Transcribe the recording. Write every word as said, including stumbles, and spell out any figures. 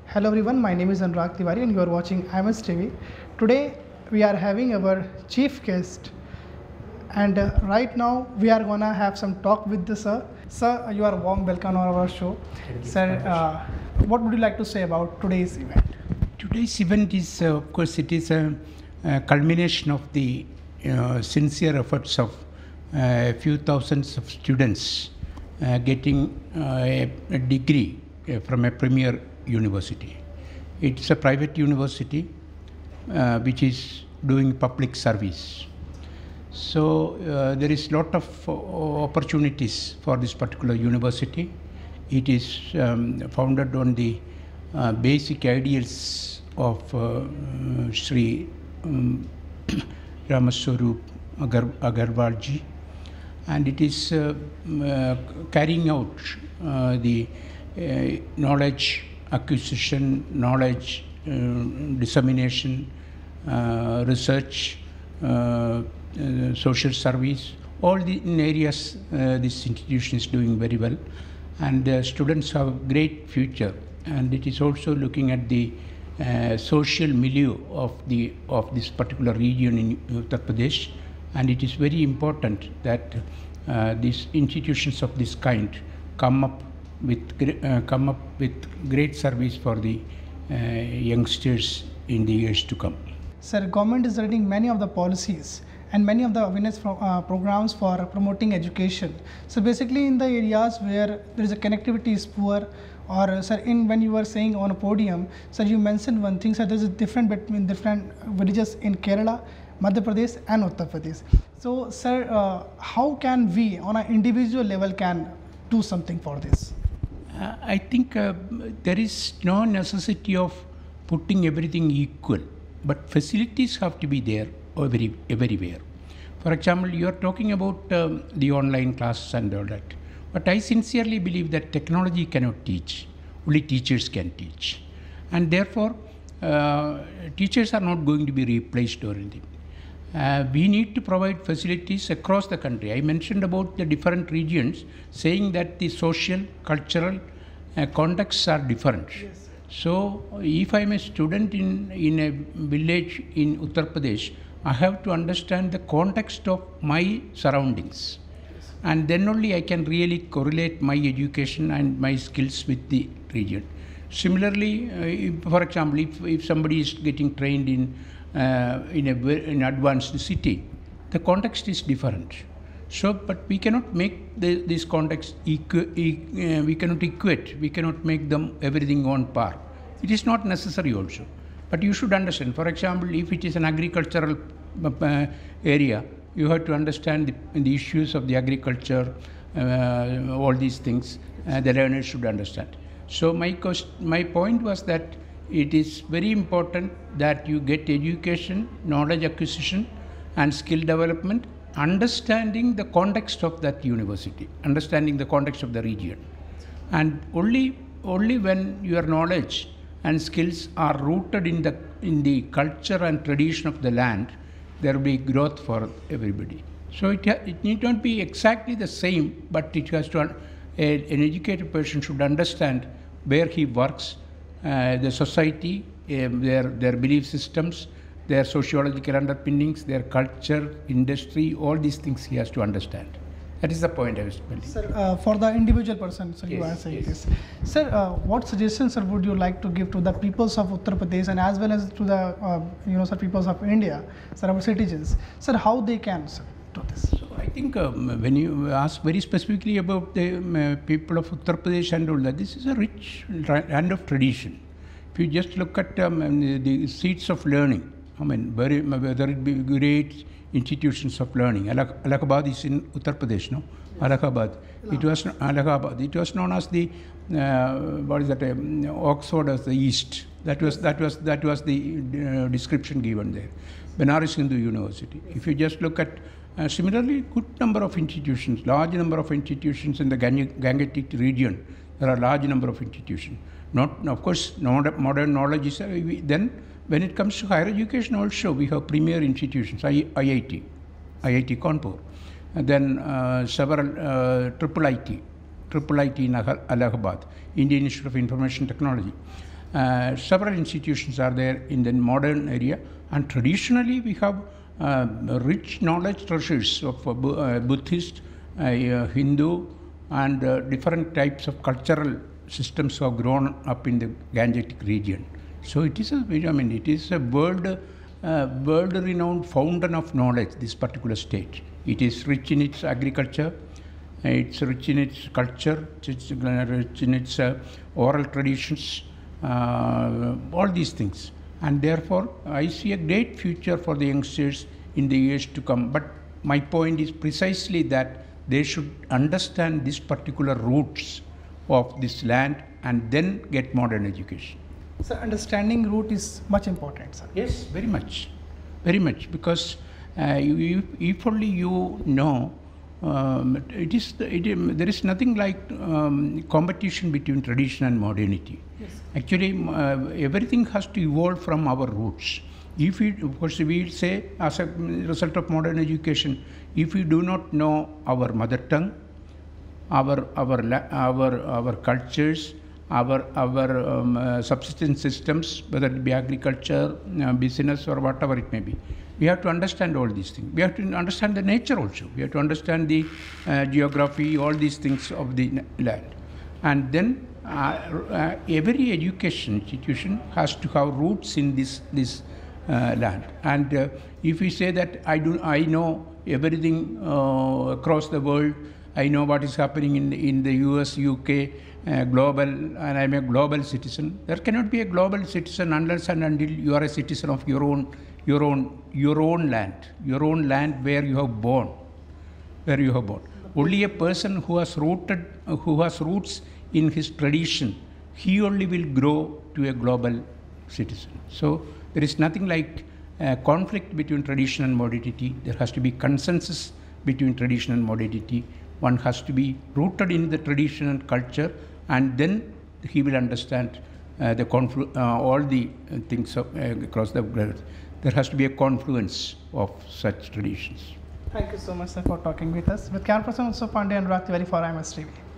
Hello everyone, my name is Anurag Tiwari and you are watching I M S T V. Today we are having our chief guest and uh, right now we are gonna have some talk with the sir. Sir, you are warm welcome on our show. Sir, uh, what would you like to say about today's event? Today's event is, uh, of course, it is a, a culmination of the uh, sincere efforts of uh, a few thousands of students uh, getting uh, a, a degree uh, from a premier university. It's a private university uh, which is doing public service. So uh, there is a lot of uh, opportunities for this particular university. It is um, founded on the uh, basic ideals of uh, Sri um, Ramaswarup Agar Agarwalji, and it is uh, uh, carrying out uh, the uh, knowledge acquisition, knowledge uh, dissemination, uh, research, uh, uh, social service, all the in areas uh, this institution is doing very well, and uh, students have a great future. And it is also looking at the uh, social milieu of the of this particular region in Uttar Pradesh, and it is very important that uh, these institutions of this kind come up with uh, come up with great service for the uh, youngsters in the years to come. Sir, government is running many of the policies and many of the awareness pro uh, programs for promoting education. So basically in the areas where there is a connectivity is poor, or uh, sir, in when you were saying on a podium, sir, you mentioned one thing, sir, there is a difference between different villages in Kerala, Madhya Pradesh and Uttar Pradesh. So sir, uh, how can we on an individual level can do something for this? Uh, I think uh, there is no necessity of putting everything equal, but facilities have to be there every, everywhere. For example, you are talking about um, the online classes and all that, but I sincerely believe that technology cannot teach, only teachers can teach. And therefore, uh, teachers are not going to be replaced or anything. Uh, we need to provide facilities across the country. I mentioned about the different regions, saying that the social, cultural uh, contexts are different. Yes. So, if I am a student in, in a village in Uttar Pradesh, I have to understand the context of my surroundings. Yes. And then only I can really correlate my education and my skills with the region. Similarly, uh, if, for example, if, if somebody is getting trained in Uh, in a in advanced city, the context is different. So, but we cannot make the, this context equ e uh, we cannot equate, we cannot make them everything on par. It is not necessary also. But you should understand, for example, if it is an agricultural uh, area, you have to understand the, the issues of the agriculture, uh, all these things, uh, the learners should understand. So my, cost, my point was that it is very important that you get education, knowledge acquisition and skill development, understanding the context of that university, understanding the context of the region. And only, only when your knowledge and skills are rooted in the, in the culture and tradition of the land, there will be growth for everybody. So it, it need not be exactly the same, but it has to, a, an educated person should understand where he works, Uh, the society, um, their, their belief systems, their sociological underpinnings, their culture, industry, all these things he has to understand. That is the point I was making. Sir, uh, for the individual person, sir, yes, you are saying yes. this. Sir, uh, what suggestions, sir, would you like to give to the peoples of Uttar Pradesh and as well as to the, uh, you know, sir, peoples of India, sir, our citizens, sir, how they can, sir, do this? So I think um, when you ask very specifically about the um, uh, people of Uttar Pradesh and all that, this is a rich land of tradition. If you just look at um, the, the seats of learning, I mean, very, whether it be great institutions of learning. Allahabad is in Uttar Pradesh, no? Yes. Allahabad. No. It was Allahabad. It was known as the uh, what is that? Um, Oxford as the East. That was that was that was the uh, description given there. Banaras Hindu University. If you just look at uh, similarly, good number of institutions, large number of institutions in the Gangetic region. There are large number of institutions. Not, of course, not modern knowledge is, uh, we, then when it comes to higher education also, we have premier institutions, I, IIT, I I T Kanpur, and then uh, several uh, triple I T, triple I T in Allahabad, Indian Institute of Information Technology. Uh, several institutions are there in the modern area, and traditionally we have uh, rich knowledge treasures of uh, Bu- uh, Buddhist, uh, uh, Hindu, and uh, different types of cultural systems have grown up in the Gangetic region. So it is a, I mean, it is a world, uh, world-renowned fountain of knowledge, this particular state. It is rich in its agriculture, it's rich in its culture, it's rich in its uh, oral traditions, uh, all these things. And therefore, I see a great future for the youngsters in the years to come. But my point is precisely that they should understand these particular roots of this land and then get modern education. So understanding root is much important, sir. Yes, very much, very much, because uh, you, you, if only you know, um, it is, it, there is nothing like um, competition between tradition and modernity. Yes. Actually, uh, everything has to evolve from our roots. If we, of course, we say as a result of modern education, if we do not know our mother tongue, our our our our cultures, our our um, uh, subsistence systems, whether it be agriculture, uh, business, or whatever it may be, we have to understand all these things. We have to understand the nature also. We have to understand the uh, geography, all these things of the land, and then uh, uh, every education institution has to have roots in this this uh, land. And uh, if we say that I do, I know everything uh, across the world. I know what is happening in, in the U S, U K, uh, global, and I'm a global citizen. There cannot be a global citizen unless and until you are a citizen of your own, your own, your own land, your own land where you have born, where you have born. Only a person who has rooted, uh, who has roots in his tradition, he only will grow to a global citizen. So there is nothing like uh, conflict between tradition and modernity. There has to be consensus between tradition and modernity. One has to be rooted in the tradition and culture, and then he will understand uh, the conflu- uh, all the uh, things of, uh, across the world. There has to be a confluence of such traditions. Thank you so much, sir, for talking with us. With camera person Utsav Pandey and Anurag Tiwari for I M S T V.